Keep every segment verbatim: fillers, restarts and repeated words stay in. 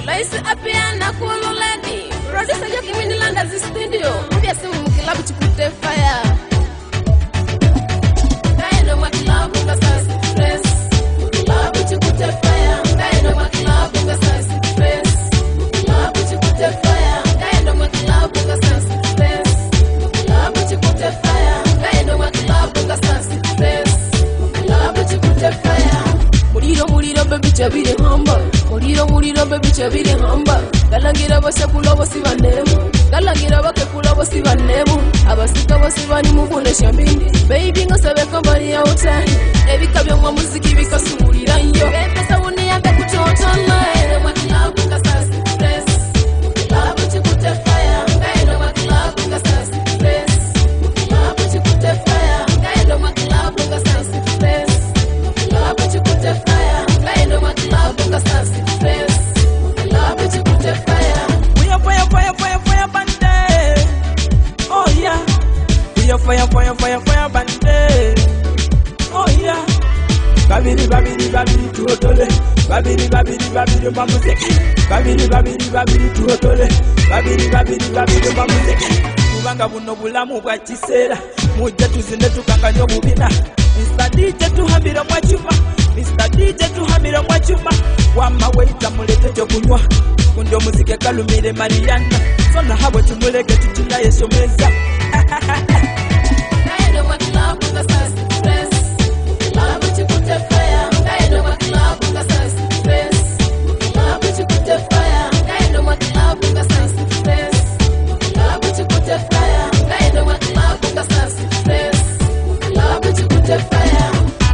Laisi apiana cool lady. Producer Joki Winilanda zi studio. Mbia simu mkilabu chikute fire. Kaino makilabu kasasi stress. Mkilabu chikute fire. Kaino makilabu kasasi stress. Mkilabu chikute fire. Kaino makilabu kasasi stress. Mkilabu chikute fire. Kaino makilabu kasasi stress. Mkilabu chikute fire. Muliro muliro baby chabire hamba. Muliro muliro baby chabire hamba. Galangira bose kulobo sibanemu. Galangira bake kulobo sibanemu. Abasika bose bani mubune shambini. Baby ngosabe kambari ya utahi. Ebikabyo mwa muziki bikasumulira yo. Pesa wuni yake kutotola. Eno makilabu kasasi stress. Makilabu chikute fire. Eno makilabu kasasi stress. Makilabu chikute fire. Eno makilabu kasasi stress. Makilabu chikute fire. Eno makilabu kasasi stress. Makilabu chikute fire. We are fire, fire, fire, fire bande. Oh yeah. We are fire, fire, fire, fire bande. Oh yeah. Babidi, babidi, babidi, tuotole. Babidi, babidi, babidi, bamuziki. Babidi, babidi, babidi, tuotole. Babidi, babidi, babidi, bamuziki. Kubanga buno bulamu bwa kiseera. Mujja tuzinde tukanganya obubina. Mister D J tuhambira mwachuma. Mister D J tuhambira mwachuma. Wama waita mulete kyo kunywa. Kundi omuziki kalumire Mariana. Sona habwe tumuleke tutunda yesomeza. Kaino makilabu kasasi stress. Makilabu chikute fire. Kaino makilabu kasasi stress. Makilabu chikute fire. Kaino makilabu kasasi stress. Makilabu chikute fire. Kaino makilabu kasasi stress. Makilabu chikute fire.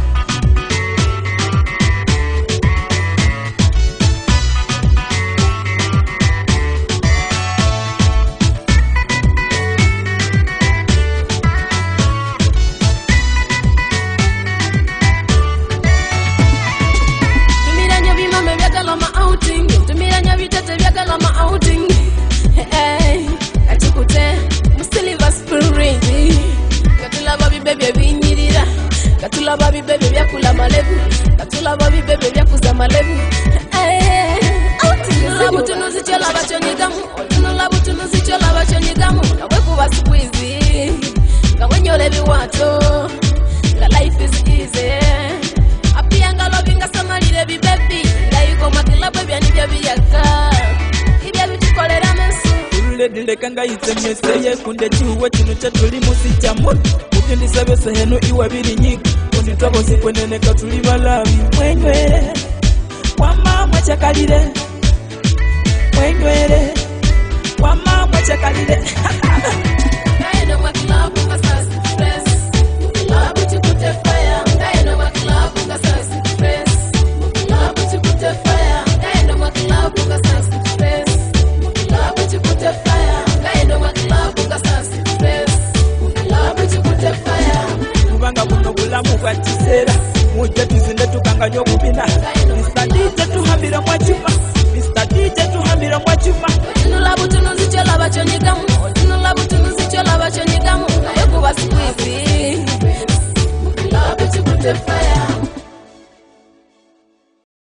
Tumiranya vitete vya galama outing. Hey, achikute musiliva spirit. Katula babi bebe binyirira. Katula babi bebe vya kula malevu. Katula babi bebe vya kuza malevu. Hey, outing. Labu tunuzi chola bachoni gamu. Tunu labu tunuzi chola bachoni gamu. Na weku wa squeezy. Kawenyole biwato. The life is easy. Apianga lovinga samalire bi baby. Laiko makilabu bya nibya biyaka. Ibya bitukolera mesu. Urule dinde kanga itsemeseye kunde chiwe kinu chatuli musichamu. Ukindi sabe sehenu iwa biri nyika. Kundi twabo sikwenene katuli balabi. Mwenywere. Wama mwachakalire. Mwenywere. Wama mwachakalire. Kaino makilabu kasasi stress. Makilabu chikute fire. Kaino makilabu kasasi stress. Makilabu chikute fire. Kaino makilabu kasasi stress. Makilabu chikute fire. Kaino makilabu kasasi stress. Makilabu chikute fire. Kubanga buno bulamu bwa kiseera. Mujja tuzinde tukanganya obubina.